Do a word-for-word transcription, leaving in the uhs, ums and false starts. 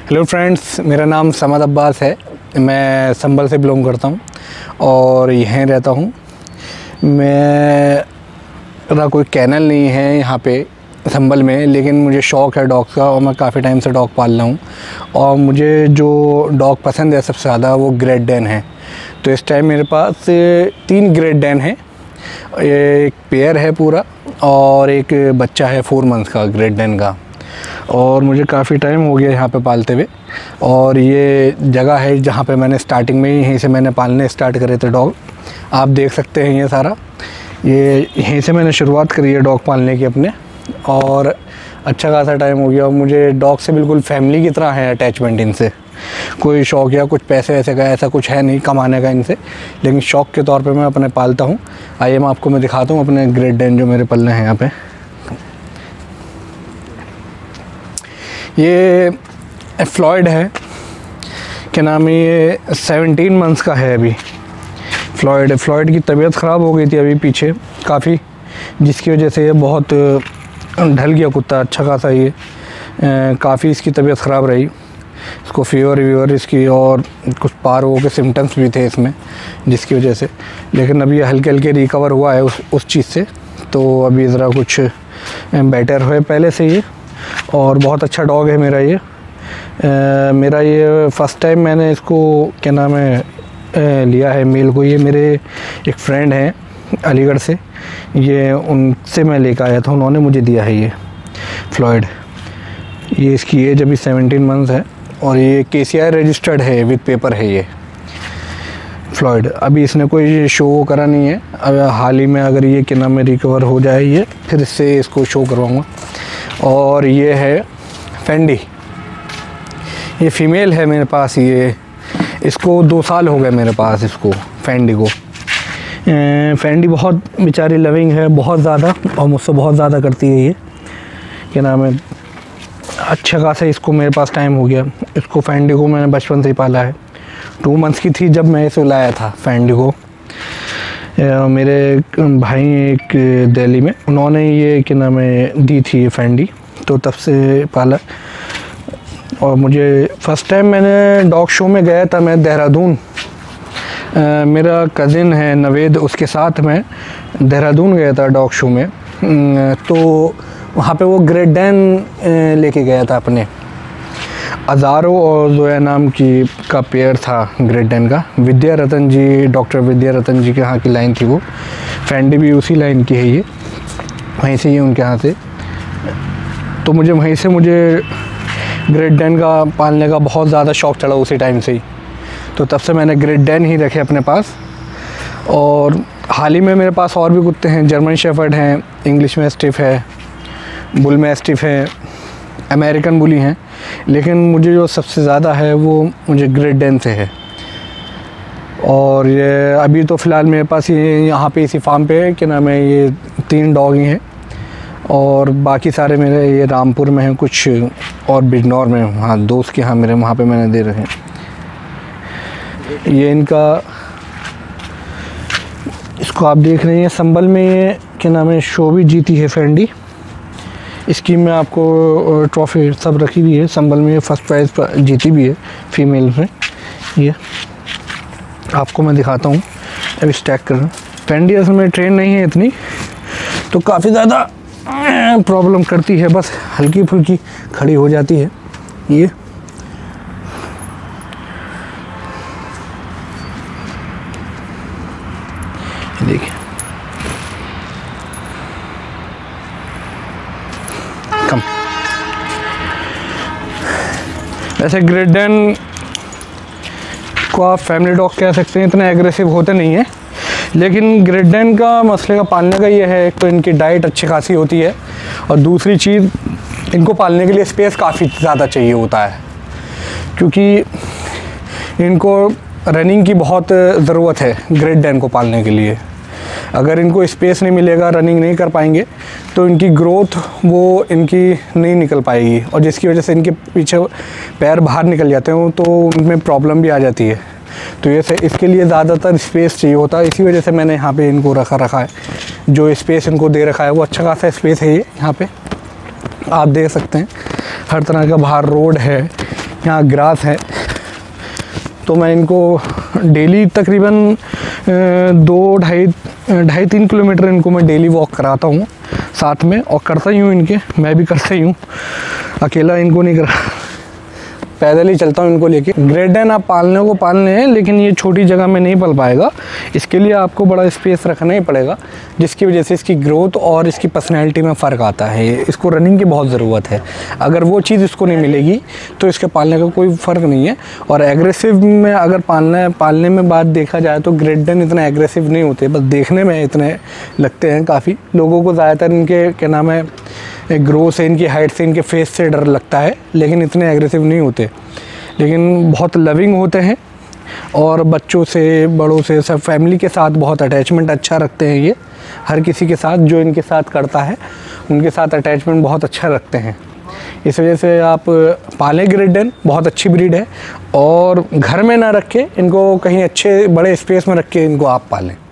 Hello friends, मेरा नाम समद अब्बास है। मैं संभल से बिलोंग करता हूँ और यहीं रहता हूँ। मेरा कोई कैनल नहीं है यहाँ पे संभल में, लेकिन मुझे शौक़ है डॉग का और मैं काफ़ी टाइम से डॉग पाल रहा हूँ। और मुझे जो डॉग पसंद है सबसे ज़्यादा वो ग्रेट डैन है। तो इस टाइम मेरे पास तीन ग्रेट डैन है, एक पेयर है पूरा और एक बच्चा है फोर मंथ्स का ग्रेट डैन का। और मुझे काफ़ी टाइम हो गया यहाँ पे पालते हुए। और ये जगह है जहाँ पे मैंने स्टार्टिंग में ही यहीं से मैंने पालने स्टार्ट करे थे डॉग। आप देख सकते हैं ये सारा, ये यहीं से मैंने शुरुआत करी है डॉग पालने की अपने। और अच्छा खासा टाइम हो गया और मुझे डॉग से बिल्कुल फैमिली की तरह है अटैचमेंट इनसे। कोई शौक़ या कुछ पैसे वैसे का ऐसा कुछ है नहीं कमाने का इनसे, लेकिन शौक़ के तौर पे मैं अपने पालता हूँ। आइए मैं आपको मैं दिखाता हूँ अपने ग्रेट डैन जो मेरे पल्ले हैं यहाँ पे। ये फ्लॉयड है, क्या नाम है, ये सेवनटीन मंथ्स का है अभी। फ्लॉयड फ्लॉयड की तबीयत ख़राब हो गई थी अभी पीछे काफ़ी, जिसकी वजह से ये बहुत ढल गया कुत्ता अच्छा खासा। ये काफ़ी इसकी तबीयत ख़राब रही, इसको फीवर वीवर इसकी और कुछ पारों के सिम्टम्स भी थे इसमें, जिसकी वजह से। लेकिन अभी हल्के हल्के रिकवर हुआ है उस उस चीज़ से, तो अभी ज़रा कुछ बेटर हुए पहले से ये। और बहुत अच्छा डॉग है मेरा ये। आ, मेरा ये फ़र्स्ट टाइम मैंने इसको क्या नाम है आ, लिया है मेल को। ये मेरे एक फ्रेंड हैं अलीगढ़ से, ये उनसे मैं लेकर आया था, उन्होंने मुझे दिया है ये फ्लॉयड। ये इसकी एज अभी सेवनटीन मंथ्स है और ये के सी आई रजिस्टर्ड है, विद पेपर है ये फ्लॉयड। अभी इसने कोई शो करा नहीं है। अब हाल ही में अगर ये क्या नाम है रिकवर हो जाए ये, फिर इससे इसको शो करवाऊँगा। और ये है फेंडी, ये फ़ीमेल है मेरे पास। ये इसको दो साल हो गए मेरे पास इसको, फेंडी को। फेंडी बहुत बेचारी लविंग है, बहुत ज़्यादा, और मुझसे बहुत ज़्यादा करती है ये क्या नाम है। अच्छा खासा इसको मेरे पास टाइम हो गया। इसको फेंडी को मैंने बचपन से ही पाला है। टू मंथ्स की थी जब मैं इसे लाया था फेंडी को। मेरे भाई एक दिल्ली में, उन्होंने ये क्या नाम है दी थी ये फेंडी, तो तब से पाला। और मुझे फ़र्स्ट टाइम मैंने डॉग शो में गया था मैं देहरादून। मेरा कज़िन है नवेद, उसके साथ मैं देहरादून गया था डॉग शो में। तो वहाँ पे वो ग्रेट डैन लेके गया था अपने। अज़ारो और जोया नाम की का पेयर था ग्रेट डैन का। विद्या रतन जी, डॉक्टर विद्या रतन जी के यहाँ की लाइन थी वो। फेंडी भी उसी लाइन की है ये, वहीं से ही उनके यहाँ से। तो मुझे वहीं से मुझे ग्रेट डैन का पालने का बहुत ज़्यादा शौक़ चढ़ा उसी टाइम से ही। तो तब से मैंने ग्रेट डैन ही रखे अपने पास। और हाल ही में मेरे पास और भी कुत्ते हैं, जर्मन शेफर्ड हैं, इंग्लिश मैस्टिफ है, बुल मैस्टिफ है, अमेरिकन बुली हैं। लेकिन मुझे जो सबसे ज़्यादा है वो मुझे ग्रेट डैन से है। और ये अभी तो फ़िलहाल मेरे पास ये यहाँ पे इसी फार्म पे है, क्या नाम है, ये तीन डॉग ही हैं। और बाकी सारे मेरे ये रामपुर में हैं कुछ, और बिजनौर में, हाँ दोस्त के यहाँ मेरे, वहाँ पे मैंने दे रखे हैं। ये इनका, इसको आप देख रहे हैं संभल में, ये क्या नाम है शो भी जीती है फेंडी। इसकी मैं आपको ट्रॉफी सब रखी हुई है संभल में, फर्स्ट प्राइज़ जीती भी है फीमेल में। ये आपको मैं दिखाता हूँ, अभी स्टैक कर रहा हूँ। फेंडी असल में ट्रेन नहीं है इतनी, तो काफ़ी ज़्यादा प्रॉब्लम करती है, बस हल्की फुल्की खड़ी हो जाती है ये। देखिए कम। वैसे ग्रेट डैन को आप फैमिली डॉग कह सकते हैं, इतने एग्रेसिव होते नहीं हैं। लेकिन ग्रेट डैन का मसले का पालने का ये है, एक तो इनकी डाइट अच्छी खासी होती है, और दूसरी चीज़ इनको पालने के लिए स्पेस काफ़ी ज़्यादा चाहिए होता है, क्योंकि इनको रनिंग की बहुत ज़रूरत है ग्रेट डैन को पालने के लिए। अगर इनको स्पेस नहीं मिलेगा, रनिंग नहीं कर पाएंगे, तो इनकी ग्रोथ वो इनकी नहीं निकल पाएगी, और जिसकी वजह से इनके पीछे पैर बाहर निकल जाते हैं, तो उनमें प्रॉब्लम भी आ जाती है। तो ये से इसके लिए ज़्यादातर स्पेस चाहिए होता है, इसी वजह से मैंने यहाँ पे इनको रखा रखा है। जो स्पेस इनको दे रखा है वो अच्छा खासा स्पेस है ये यहाँ पे, आप देख सकते हैं। हर तरह का बाहर रोड है, यहाँ ग्रास है, तो मैं इनको डेली तकरीबन दो ढाई ढाई तीन किलोमीटर इनको मैं डेली वॉक कराता हूँ साथ में, और करता ही हूँ इनके, मैं भी करता ही हूँ, अकेला इनको नहीं करा, पैदल ही चलता हूँ इनको लेके। ग्रेट डेन आप पालने को पालने हैं, लेकिन ये छोटी जगह में नहीं पल पाएगा, इसके लिए आपको बड़ा स्पेस रखना ही पड़ेगा, जिसकी वजह से इसकी ग्रोथ और इसकी पर्सनैलिटी में फ़र्क आता है। इसको रनिंग की बहुत ज़रूरत है, अगर वो चीज़ इसको नहीं मिलेगी तो इसके पालने का कोई फ़र्क नहीं है। और एग्रेसिव में अगर पालना पालने में बात देखा जाए तो ग्रेट डेन इतना एग्रेसिव नहीं होते, बस देखने में इतने लगते हैं। काफ़ी लोगों को ज़्यादातर इनके क्या नाम है ग्रो से, इनकी हाइट से, इनके फेस से डर लगता है, लेकिन इतने एग्रेसिव नहीं होते, लेकिन बहुत लविंग होते हैं और बच्चों से, बड़ों से, सब फैमिली के साथ बहुत अटैचमेंट अच्छा रखते हैं। ये हर किसी के साथ जो इनके साथ करता है उनके साथ अटैचमेंट बहुत अच्छा रखते हैं। इस वजह से आप पालें ग्रेट डेन, बहुत अच्छी ब्रीड है, और घर में ना रखें इनको, कहीं अच्छे बड़े स्पेस में रख के इनको आप पालें।